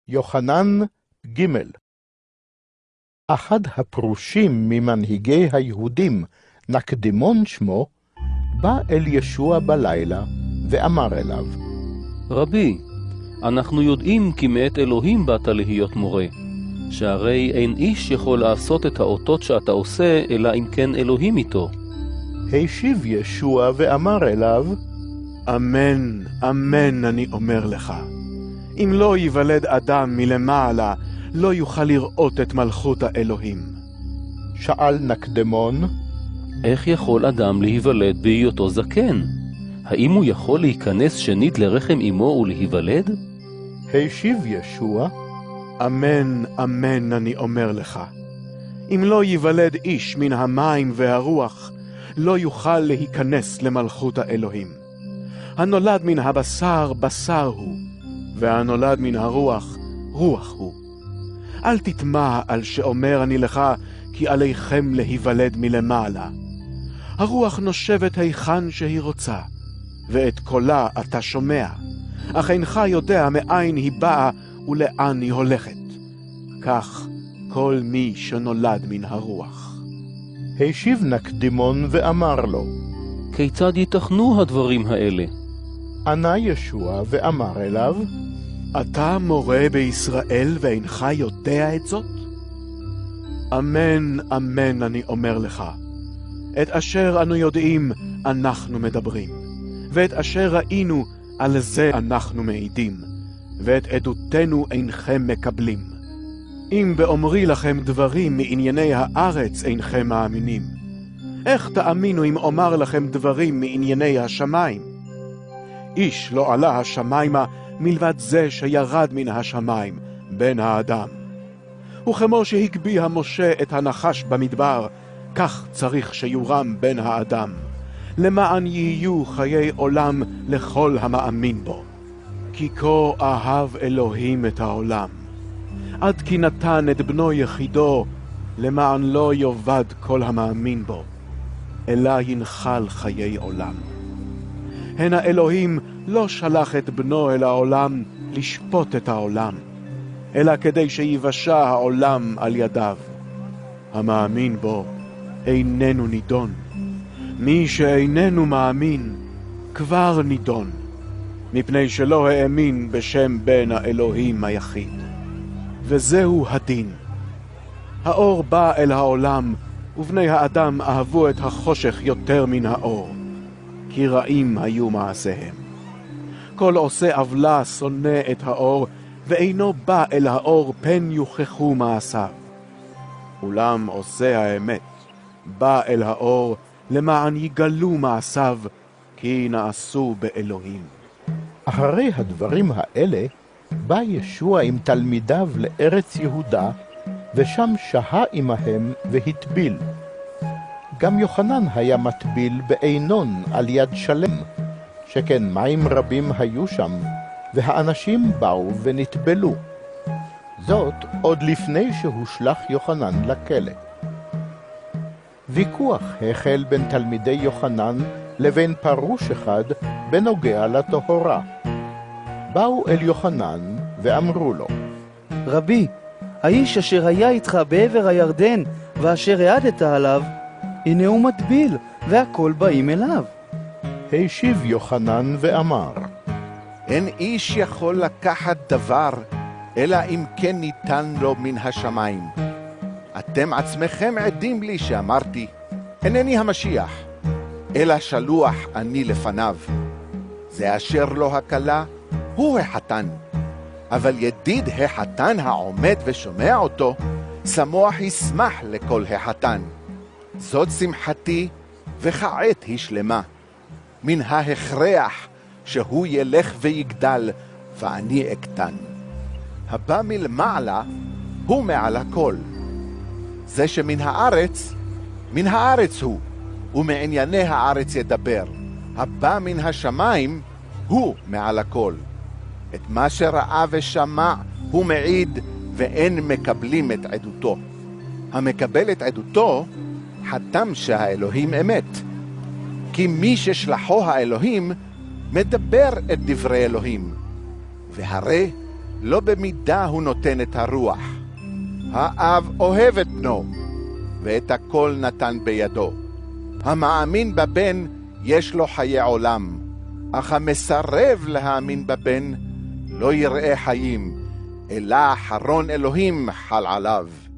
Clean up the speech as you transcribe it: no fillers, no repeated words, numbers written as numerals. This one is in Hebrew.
יוחנן ג' אחד הפרושים ממנהיגי היהודים, נקדימון שמו, בא אל ישוע בלילה ואמר אליו, רבי, אנחנו יודעים כי מאת אלוהים באת להיות מורה, שהרי אין איש יכול לעשות את האותות שאתה עושה, אלא אם כן אלוהים איתו. השיב ישוע ואמר אליו, אמן, אמן אני אומר לך, אם לא ייוולד אדם מלמעלה, לא יוכל לראות את מלכות האלוהים. שאל נקדימון, איך יכול אדם להיוולד בהיותו זקן? האם הוא יכול להיכנס שנית לרחם אמו ולהיוולד? השיב ישוע, אמן, אמן אני אומר לך, אם לא ייוולד איש מן המים והרוח, לא יוכל להיכנס למלכות האלוהים. הנולד מן הבשר, בשר הוא, והנולד מן הרוח, רוח הוא. אל תטמע על שאומר אני לך, כי עליכם להיוולד מלמעלה. הרוח נושבת היכן שהיא רוצה, ואת קולה אתה שומע, אך אינך יודע מאין היא באה ולאן היא הולכת. כך כל מי שנולד מן הרוח. השיב נקדימון ואמר לו, כיצד ייתכנו הדברים האלה? ענה ישוע ואמר אליו, אתה מורה בישראל ואינך יודע את זאת? אמן, אמן אני אומר לך, את אשר אנו יודעים אנחנו מדברים, ואת אשר ראינו על זה אנחנו מעידים, ואת עדותנו אינכם מקבלים. אם באומרי לכם דברים מענייני הארץ אינכם מאמינים, איך תאמינו אם אומר לכם דברים מענייני השמיים? איש לא עלה השמיימה מלבד זה שירד מן השמיים, בן האדם. וכמו שהגביה משה את הנחש במדבר, כך צריך שיורם בן האדם, למען יהיו חיי עולם לכל המאמין בו. כי כה אהב אלוהים את העולם, עד כי נתן את בנו יחידו, למען לא יאבד כל המאמין בו, אלא ינחל חיי עולם. הן האלוהים לא שלח את בנו אל העולם לשפוט את העולם, אלא כדי שיבשע העולם על ידיו. המאמין בו איננו נידון. מי שאיננו מאמין כבר נידון, מפני שלא האמין בשם בן האלוהים היחיד. וזהו הדין. האור בא אל העולם, ובני האדם אהבו את החושך יותר מן האור, כי רעים היו מעשיהם. כל עושה עוולה שונא את האור, ואינו בא אל האור פן יוכחו מעשיו. אולם עושה האמת בא אל האור, למען יגלו מעשיו, כי נעשו באלוהים. אחרי הדברים האלה, בא ישוע עם תלמידיו לארץ יהודה, ושם שהה עמהם והטביל. גם יוחנן היה מטביל בעינון על יד שלם, שכן מים רבים היו שם, והאנשים באו ונטבלו. זאת עוד לפני שהושלך יוחנן לכלא. ויכוח החל בין תלמידי יוחנן לבין פרוש אחד בנוגע לטהרה. באו אל יוחנן ואמרו לו, רבי, האיש אשר היה איתך בעבר הירדן ואשר העדת עליו, הנה הוא מטביל, והכל באים אליו. השיב יוחנן ואמר, אין איש יכול לקחת דבר, אלא אם כן ניתן לו מן השמיים. אתם עצמכם עדים לי שאמרתי, אינני המשיח, אלא שלוח אני לפניו. זה אשר לא הקלה, הוא החתן. אבל ידיד החתן העומד ושומע אותו, שמוח ישמח לכל החתן. זאת שמחתי, וכעת היא שלמה. מן ההכרח שהוא ילך ויגדל, ואני אקטן. הבא מלמעלה הוא מעל הכל. זה שמן הארץ, מן הארץ הוא, ומענייני הארץ ידבר. הבא מן השמיים הוא מעל הכל. את מה שראה ושמע הוא מעיד, ואין מקבלים את עדותו. המקבל את עדותו חתם שהאלוהים אמת. כי מי ששלחו האלוהים מדבר את דברי אלוהים. והרי לא במידה הוא נותן את הרוח. האב אוהב את בנו, ואת הכל נתן בידו. המאמין בבן יש לו חיי עולם, אך המסרב להאמין בבן לא יראה חיים, אלא חרון אלוהים חל עליו.